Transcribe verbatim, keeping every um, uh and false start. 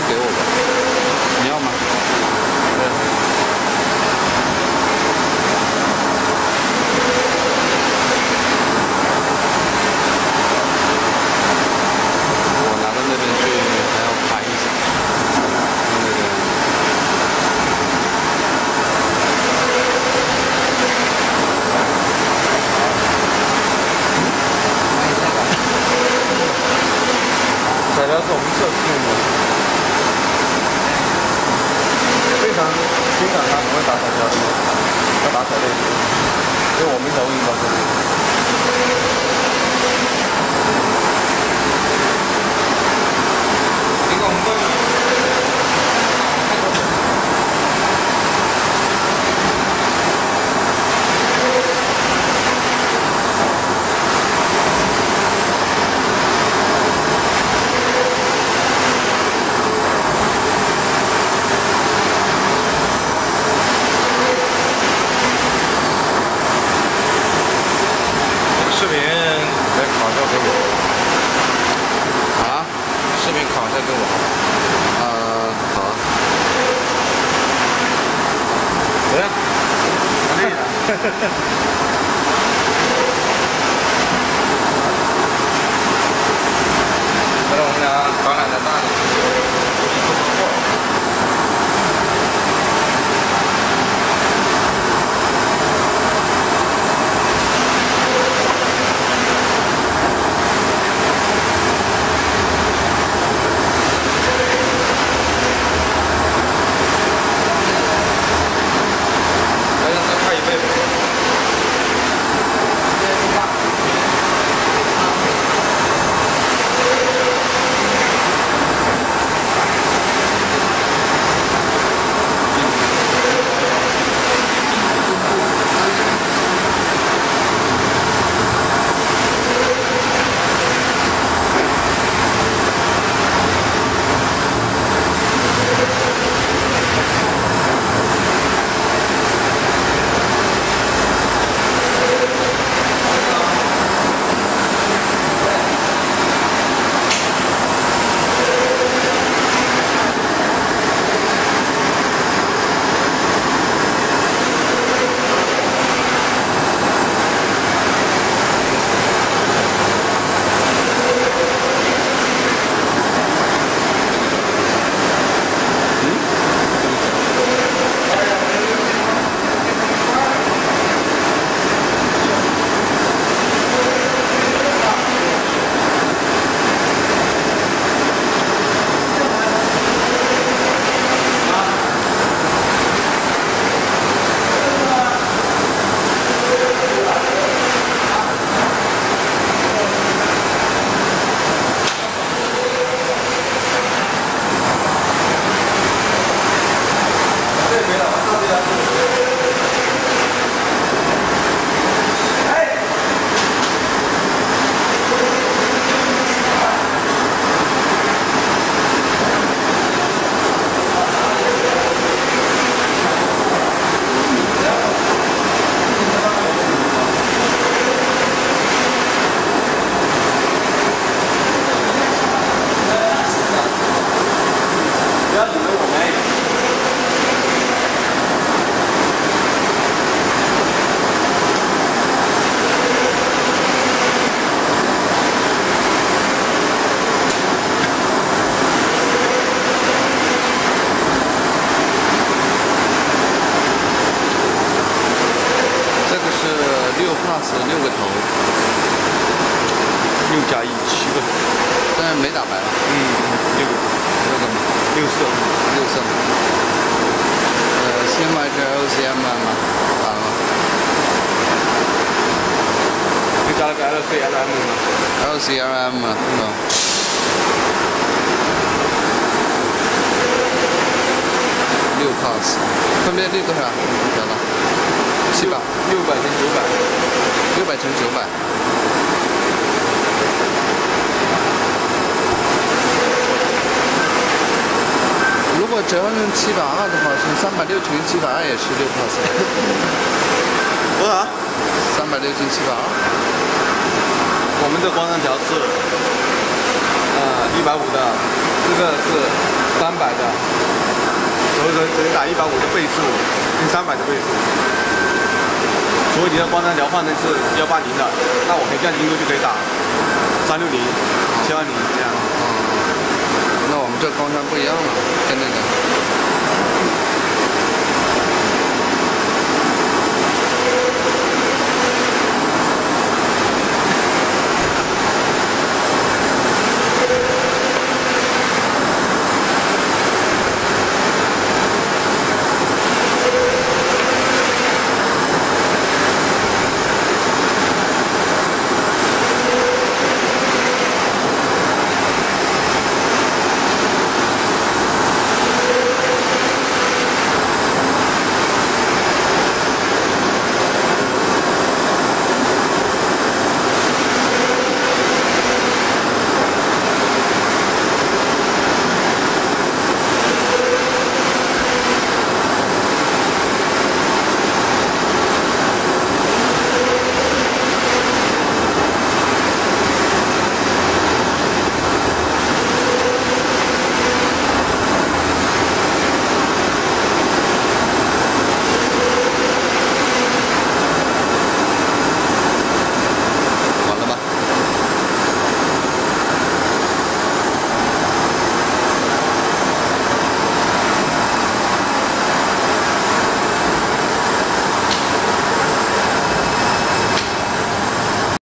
给我吧，你要吗？对。 材料是我们测试用的，非常欣赏他很会打材料的，他打材料的，所以我们投影到这里。这个我们这里。 视频来拷一下给我。 啊？视频拷一下给我。呃，好啊。 怎么样？可以的。回来我们俩搞两台大的，估计做不过。 六个头， 六加一七个， 但是没打白了。 嗯，六个， 六个吗？ 六色， 六色。呃，先买这 L C M 吗？打了吗？ 又加了个 L C L M 吗 ？L C L M 吗？嗯。六 pass， 分别率多少？多少？七百。 六百乘九百。 六百乘九百。如果折换成七百二的话，是三百六乘七百二也是六 pass。 多少？ 三百六乘七百二。 我们的光灯条是呃一百五的，这个是三百的， 所以说只能打一百五的倍数跟三百的倍数。除非你的光单聊换的是幺八零的，那我可以降精度就可以打三六零、七二零这样。 哦，那我们这光单不一样了。